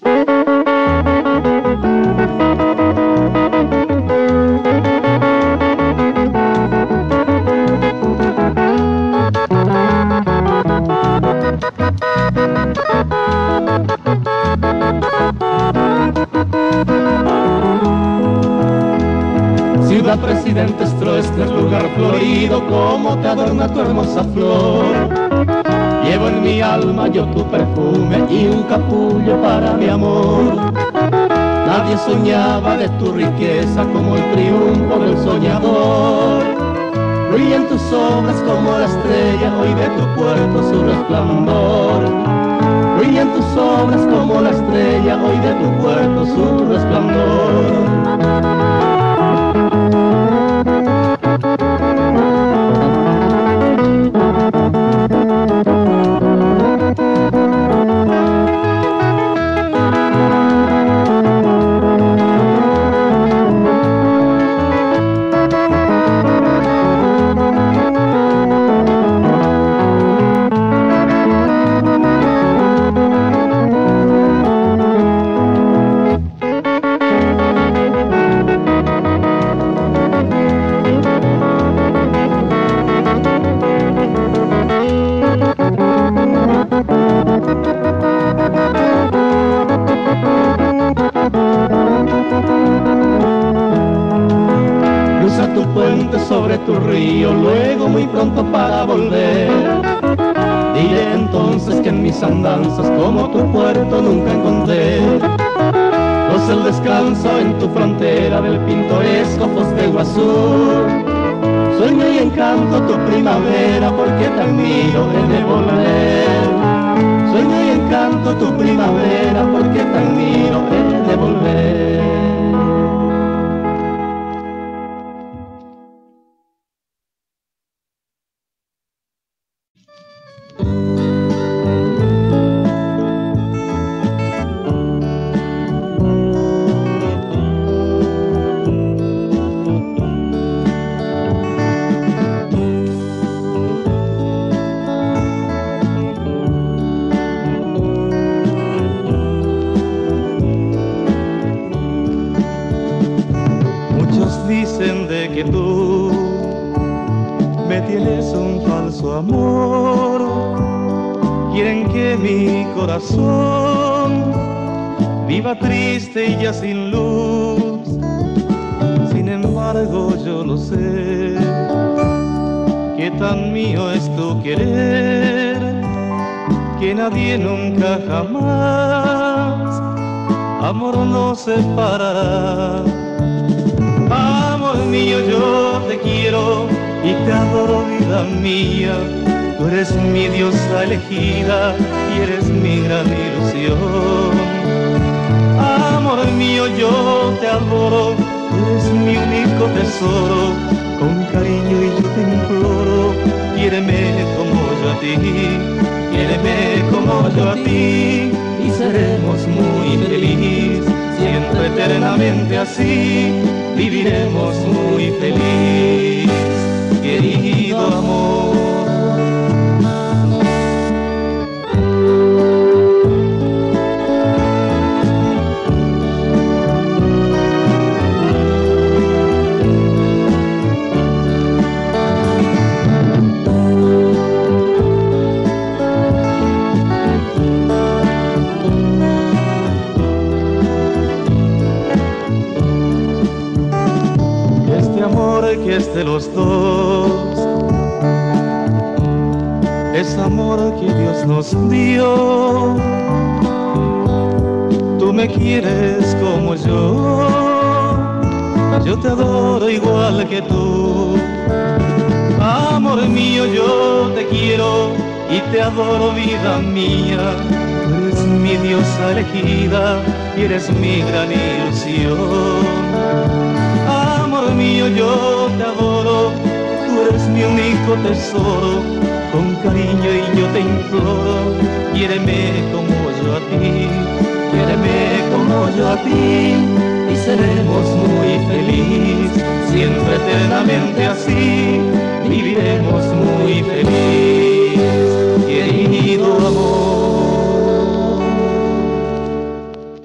Ciudad Presidente Stroessner, lugar florido, como te adorna tu hermosa flor. Llevo en mi alma yo tu perfume y un capullo para mi amor. Nadie soñaba de tu riqueza como el triunfo del soñador. Brillan tus obras como la estrella, hoy de tu puerto su resplandor. Brillan tus obras como la estrella, hoy de tu puerto su resplandor. Sobre tu río, luego muy pronto para volver. Diré entonces que en mis andanzas como tu puerto nunca encontré. Goza el descanso en tu frontera del pintoresco Fostego Azul. Sueño y encanto tu primavera, porque te admiro he de volver. Sueño y encanto tu primavera, porque te admiro he de volver. Dicen de que tú me tienes un falso amor, quieren que mi corazón viva triste y ya sin luz. Sin embargo yo lo sé, que tan mío es tu querer, que nadie nunca jamás amor nos separará. Amor mío, yo te quiero y te adoro, vida mía. Tú eres mi diosa elegida y eres mi gran ilusión. Amor mío, yo te adoro, tú eres mi único tesoro. Con cariño y yo te imploro, quiéreme como yo a ti, quiéreme como yo a ti, y seremos muy felices, siempre eternamente así. Viviremos muy feliz, querido amor. Que es de los dos, es amor que Dios nos dio. Tú me quieres como yo te adoro igual que tú. Amor mío, yo te quiero y te adoro, vida mía. Tú eres mi diosa elegida y eres mi gran ilusión. Amor mío, yo te adoro, tú eres mi único tesoro. Con cariño y yo te imploro, quiéreme como yo a ti, quiéreme como yo a ti, y seremos muy felices, siempre eternamente así, viviremos muy feliz, querido amor.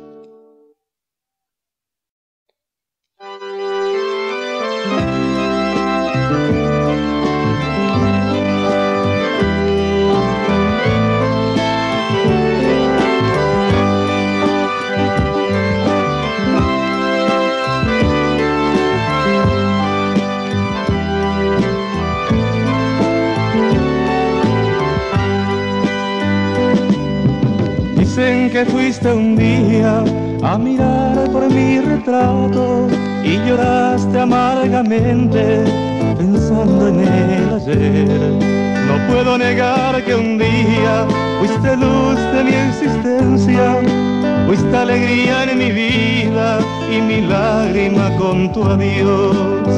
que fuiste un día a mirar por mi retrato y lloraste amargamente pensando en el ayer. No puedo negar que un día fuiste luz de mi existencia, fuiste alegría en mi vida y mi lágrima con tu adiós.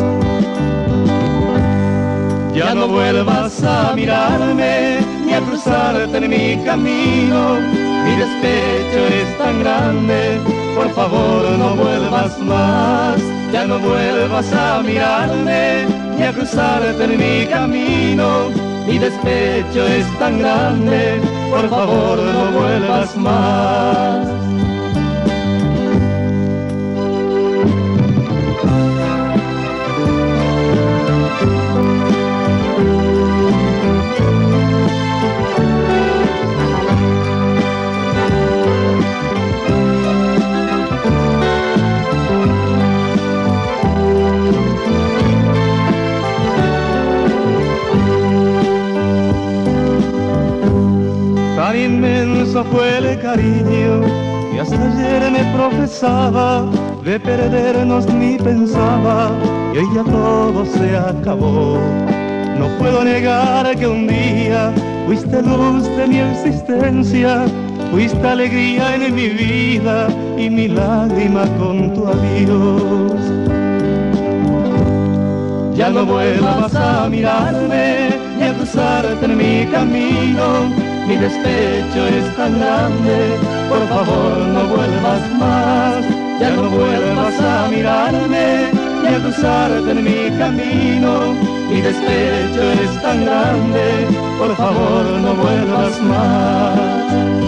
Ya no vuelvas a mirarme ni a cruzarte en mi camino, mi despecho es tan grande, por favor no vuelvas más. Ya no vuelvas a mirarme ni a cruzarte en mi camino, mi despecho es tan grande, por favor no vuelvas más. Tan inmenso fue el cariño que hasta ayer me profesaba, de perdernos ni pensaba y hoy ya todo se acabó. No puedo negar que un día fuiste luz de mi existencia, fuiste alegría en mi vida y mi lágrima con tu adiós. Ya no vuelvas a mirarme ni a cruzarte en mi camino, mi despecho es tan grande, por favor no vuelvas más. Ya no vuelvas a mirarme ni a cruzarte en mi camino, mi despecho es tan grande, por favor no vuelvas más.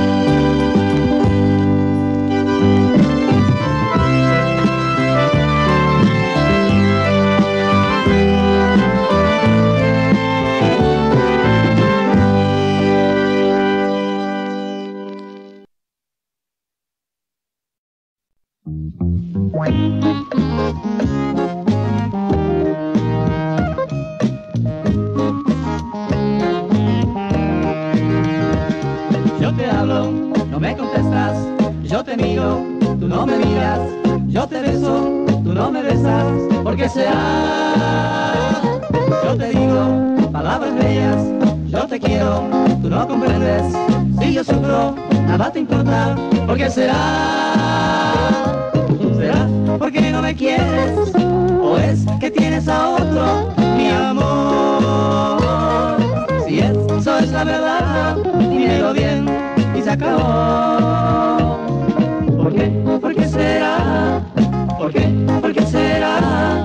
Yo te hablo, no me contestas, yo te miro, tú no me miras, yo te beso, tú no me besas, ¿por qué será? Yo te digo palabras bellas, yo te quiero, tú no comprendes, si yo sufro, nada te importa, ¿por qué será? ¿Será porque no me quieres? ¿O es que tienes a otro, mi amor? Si eso es la verdad, dímelo bien y se acabó. ¿Por qué? ¿Por qué será? ¿Por qué? ¿Por qué será?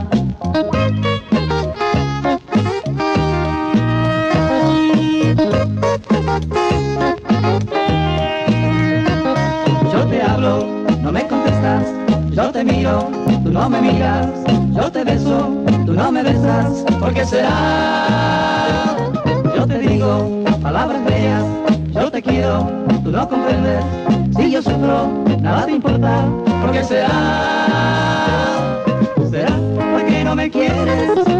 Yo te hablo, no me contestas, yo te miro, tú no me miras, yo te beso, tú no me besas, ¿por qué será? Yo te digo palabras bellas, yo te quiero, tú no comprendes, si yo sufro, nada te importa, ¿por qué será? ¿Será porque no me quieres?